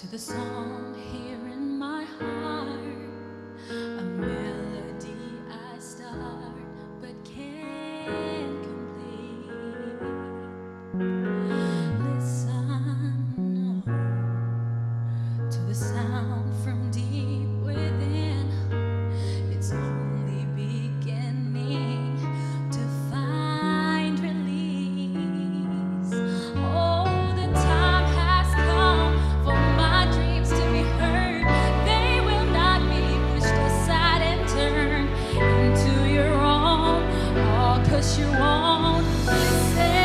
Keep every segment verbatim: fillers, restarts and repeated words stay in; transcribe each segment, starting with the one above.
To the song here in my heart, a melody I start but can't complete. Listen to the sound from deep within. It's only beginning to find release. Oh, the time has come for my dreams to be heard. They will not be pushed aside and turned into your own. All 'cause you won't listen.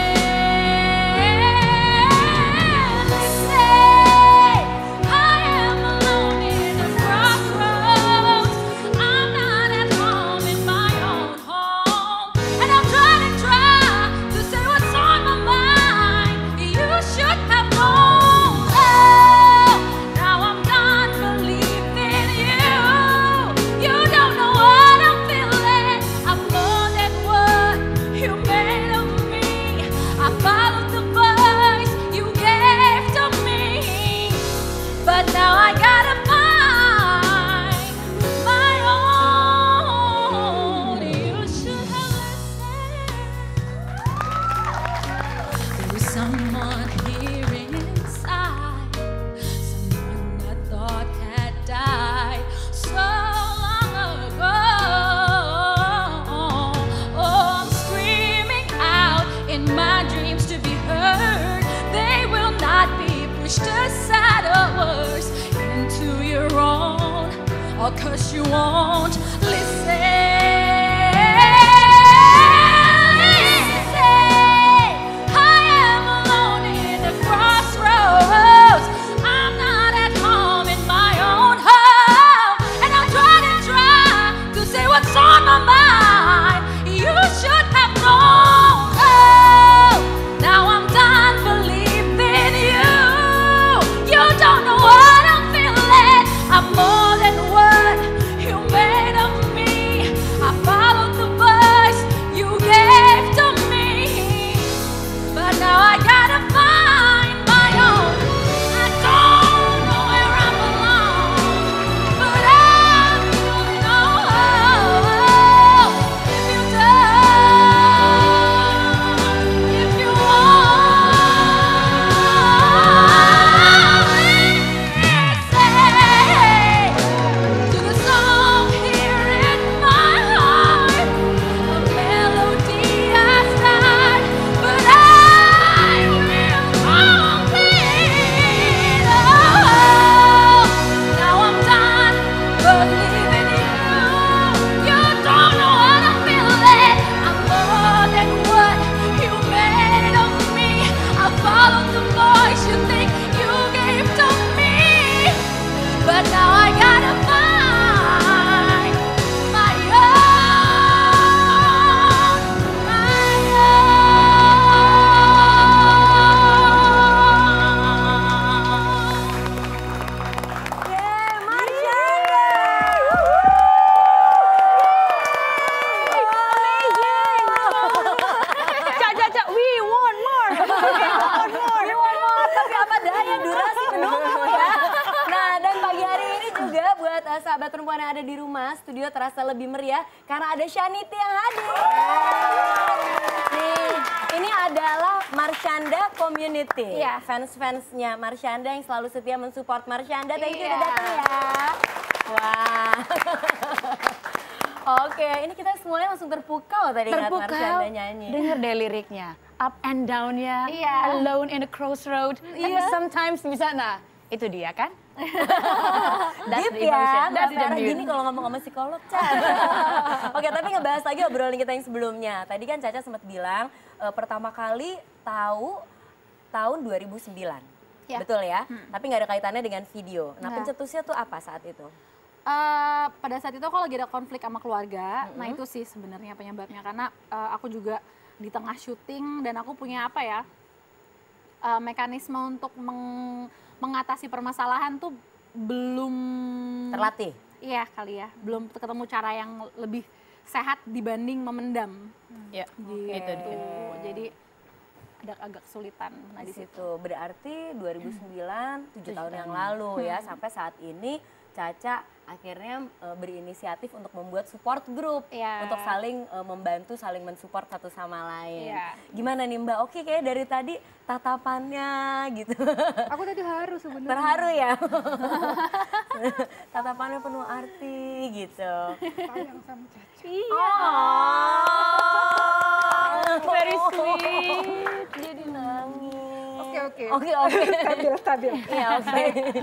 Someone here inside, someone I thought had died so long ago. Oh, I'm screaming out in my dreams to be heard. They will not be pushed aside or worse into your own, all 'cause you won't listen. Sahabat perempuan yang ada di rumah, studio terasa lebih meriah karena ada Shanity yang hadir. Nih, ini adalah Marshanda Community. Iya. Fans-fansnya Marshanda yang selalu setia mensupport Marshanda. Thank you Iya. udah datang ya. Wah. Oke, ini kita semuanya langsung terpukau tadi ngeliat Terpukau, Marshanda nyanyi. denger deh liriknya. Up and down-nya, Iya. alone in a crossroad, tapi Iya. sometimes bisa, nah itu dia kan? That's Deep the ya, emotion, Mbak that's the Farah mood. gini kalau ngomong sama psikolog, Caca. Oke, tapi ngebahas lagi obrolan kita yang sebelumnya. Tadi kan Caca sempat bilang eh, pertama kali tahu tahun dua ribu sembilan. Ya. Betul ya? Hmm. Tapi nggak ada kaitannya dengan video. Nah, Nggak. pencetusnya tuh apa saat itu? Eh, pada saat itu aku lagi ada konflik sama keluarga. Nah itu sih sebenarnya penyebabnya karena eh, aku juga di tengah syuting dan aku punya apa ya eh, mekanisme untuk meng- mengatasi permasalahan tuh belum Terlatih? Iya kali ya, belum ketemu cara yang lebih sehat dibanding memendam. Ya, Gitu. itu dia. Jadi ada agak kesulitan. Nah Di di situ. situ berarti dua ribu sembilan, tujuh tahun yang lalu ya, sampai saat ini Caca akhirnya e, berinisiatif untuk membuat support group Iya. untuk saling e, membantu, saling mensupport satu sama lain. Iya. Gimana nih Mbak? Oke, kayak dari tadi tatapannya gitu. Aku tadi haru sebenarnya. Terharu ya. Tatapannya penuh arti gitu. Sayang sama Caca. Oh, Very sweet. jadi nangis. Oke oke. Oke oke. Stabil stabil. Iya oke.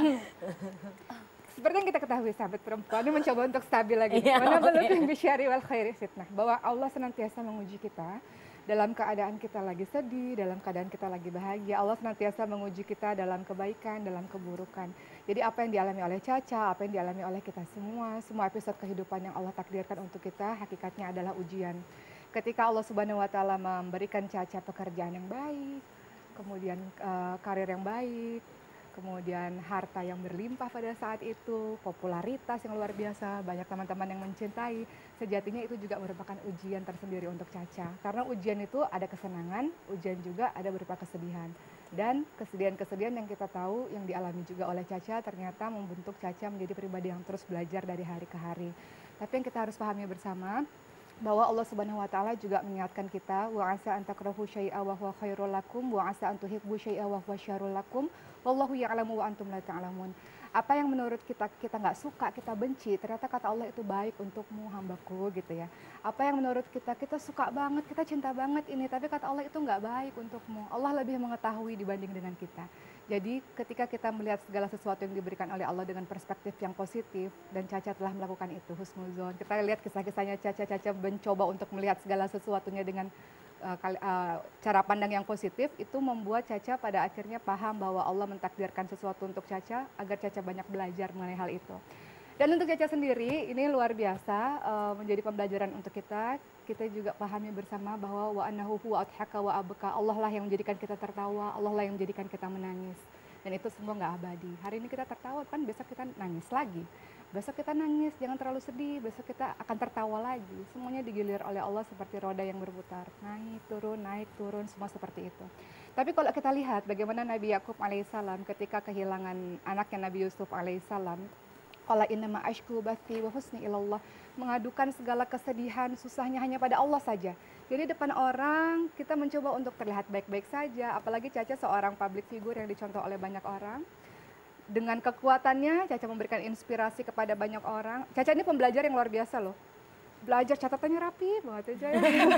Seperti yang kita ketahui sahabat perempuan ini mencoba untuk stabil lagi. Iya, Mana oke. belum bisyari wal khairi fitnah. Bahwa Allah senantiasa menguji kita dalam keadaan kita lagi sedih, dalam keadaan kita lagi bahagia. Allah senantiasa menguji kita dalam kebaikan, dalam keburukan. Jadi apa yang dialami oleh Caca, apa yang dialami oleh kita semua, semua episode kehidupan yang Allah takdirkan untuk kita, hakikatnya adalah ujian. Ketika Allah Subhanahu wa taala memberikan Caca pekerjaan yang baik, kemudian uh, karir yang baik, kemudian harta yang berlimpah pada saat itu, popularitas yang luar biasa, banyak teman-teman yang mencintai, sejatinya itu juga merupakan ujian tersendiri untuk Caca. Karena ujian itu ada kesenangan, ujian juga ada berupa kesedihan. Dan kesedihan-kesedihan yang kita tahu yang dialami juga oleh Caca ternyata membentuk Caca menjadi pribadi yang terus belajar dari hari ke hari. Tapi yang kita harus pahami bersama, bahwa Allah Subhanahu wa taala juga mengingatkan kita wa asa an takrahu syai'a wa huwa khairul lakum wa asa an tuhibbu syai'a wa huwa syarrul lakum wallahu ya'lamu wa antum la ta'lamun. Apa yang menurut kita kita nggak suka, kita benci, ternyata kata Allah itu baik untukmu hambaku gitu ya. Apa yang menurut kita kita suka banget, kita cinta banget ini, tapi kata Allah itu nggak baik untukmu. Allah lebih mengetahui dibanding dengan kita. Jadi ketika kita melihat segala sesuatu yang diberikan oleh Allah dengan perspektif yang positif, dan Caca telah melakukan itu, husnuzon. Kita lihat kisah-kisahnya Caca, Caca mencoba untuk melihat segala sesuatunya dengan uh, kali, uh, cara pandang yang positif, itu membuat Caca pada akhirnya paham bahwa Allah mentakdirkan sesuatu untuk Caca, agar Caca banyak belajar mengenai hal itu. Dan untuk Caca sendiri, ini luar biasa uh, menjadi pembelajaran untuk kita. Kita juga pahami bersama bahwa wa annahu huwa adhaka wa abka. Allah lah yang menjadikan kita tertawa, Allah lah yang menjadikan kita menangis. Dan itu semua nggak abadi. Hari ini kita tertawa, kan besok kita nangis lagi. Besok kita nangis, jangan terlalu sedih, besok kita akan tertawa lagi. Semuanya digilir oleh Allah seperti roda yang berputar. Naik, turun, naik, turun, semua seperti itu. Tapi kalau kita lihat bagaimana Nabi Yakub alaihissalam ketika kehilangan anaknya Nabi Yusuf alaihissalam, qala innama ashku bathi wa husni ilallah, mengadukan segala kesedihan, susahnya hanya pada Allah saja. Jadi depan orang kita mencoba untuk terlihat baik-baik saja, apalagi Caca seorang public figure yang dicontoh oleh banyak orang. Dengan kekuatannya Caca memberikan inspirasi kepada banyak orang. Caca ini pembelajar yang luar biasa loh. Belajar catatannya rapi banget aja.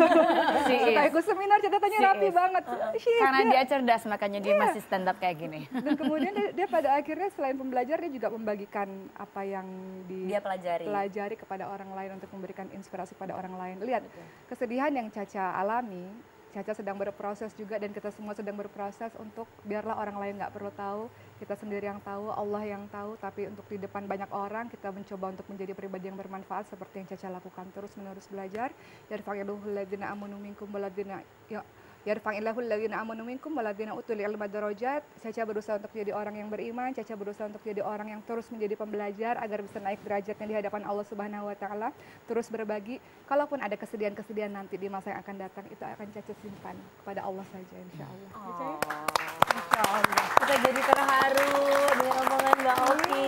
Setelah ikut seminar catatannya She rapi is. banget. She is, Karena dia- dia cerdas, makanya dia Iya. masih stand up kayak gini. Dan kemudian dia, dia pada akhirnya selain pembelajar dia juga membagikan apa yang di Dia pelajari. pelajari kepada orang lain untuk memberikan inspirasi pada orang lain. Lihat kesedihan yang Caca alami, Caca sedang berproses juga dan kita semua sedang berproses untuk biarlah orang lain nggak perlu tahu, kita sendiri yang tahu, Allah yang tahu, tapi untuk di depan banyak orang kita mencoba untuk menjadi pribadi yang bermanfaat seperti yang Caca lakukan, terus menerus belajar. Yarfa'illahu alladziina aamanu minkum walladziina ya Yarfa'illahu alladziina aamanu minkum walladziina utul ilma darajat. Caca berusaha untuk jadi orang yang beriman, Caca berusaha untuk jadi orang yang terus menjadi pembelajar agar bisa naik derajatnya di hadapan Allah Subhanahu wa taala, terus berbagi. Kalaupun ada kesedihan-kesedihan nanti di masa yang akan datang, itu akan Caca simpan kepada Allah saja insyaallah. Caca ya? Insyaallah. Kita jadi terharu dengan omongan Mbak Oki.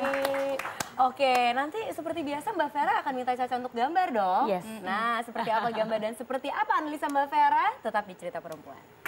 Oke, nanti seperti biasa Mbak Vera akan minta Caca untuk gambar dong. Yes. Nah, seperti apa gambar dan seperti apa analisa Mbak Vera? Tetap di Cerita Perempuan.